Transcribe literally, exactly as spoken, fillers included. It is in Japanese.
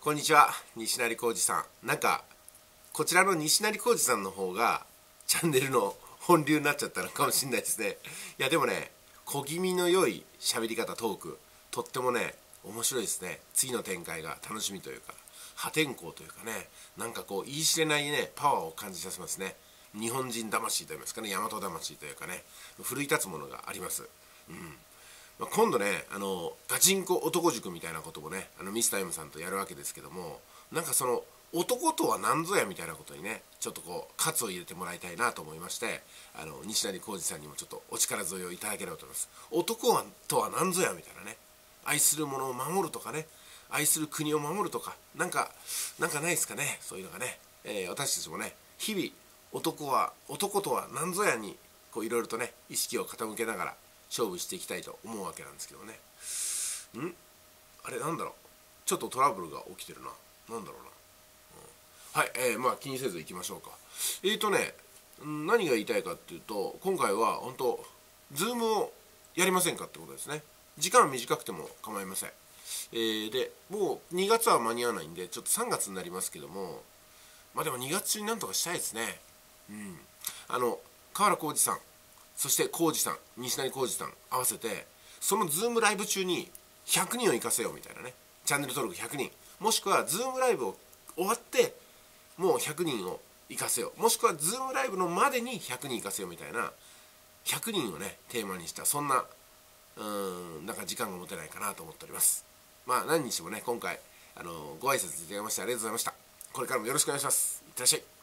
こんにちは、西成浩二さん。なんかこちらの西成浩二さんの方がチャンネルの本流になっちゃったのかもしれないですね。いやでもね、小気味の良い喋り方、トーク、とってもね面白いですね。次の展開が楽しみというか、破天荒というかね、なんかこう言い知れないねパワーを感じさせますね。日本人魂といいますかね、大和魂というかね、奮い立つものがあります。うんまあ、今度ね、あのガチンコ男塾みたいなこともね、あのミスター M さんとやるわけですけども、なんかその男とは何ぞやみたいなことにね、ちょっとこう喝を入れてもらいたいなと思いまして、あの西成浩二さんにもちょっとお力添えをいただければと思います。男はとは何ぞやみたいなね、愛するものを守るとかね、愛する国を守るとか、なんかなんかないですかね、そういうのがね。えー、私たちもね、日々男は男とは何ぞやにこういろいろとね意識を傾けながら勝負していきたいと思うわけなんですけどね。んあれなんだろう、ちょっとトラブルが起きてるな。なんだろうな、うん、はい、えー、まあ気にせずいきましょうか。えーとね何が言いたいかっていうと、今回は本当ズームをやりませんかってことですね。時間は短くても構いません。えー、でもうにがつは間に合わないんで、ちょっとさんがつになりますけども、まあでもにがつ中になんとかしたいですね。うんあの河原浩二さん、そして浩二さん、西成浩二さん合わせて、そのズームライブ中にひゃくにんを行かせようみたいなね。チャンネル登録ひゃくにん、もしくはズームライブを終わってもうひゃくにんを行かせよう、もしくはズームライブのまでにひゃくにん行かせようみたいな、ひゃくにんをねテーマにした、そんなうーんなんか時間が持てないかなと思っております。まあ何にしてもね、今回あのご挨拶いただきましてありがとうございました。これからもよろしくお願いします。いってらっしゃい。